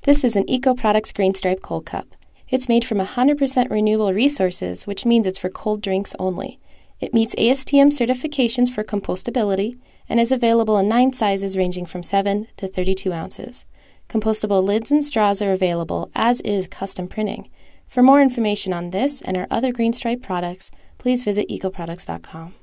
This is an EcoProducts GreenStripe cold cup. It's made from 100% renewable resources, which means it's for cold drinks only. It meets ASTM certifications for compostability and is available in 9 sizes ranging from 7 to 32 ounces. Compostable lids and straws are available, as is custom printing. For more information on this and our other GreenStripe products, please visit ecoproducts.com.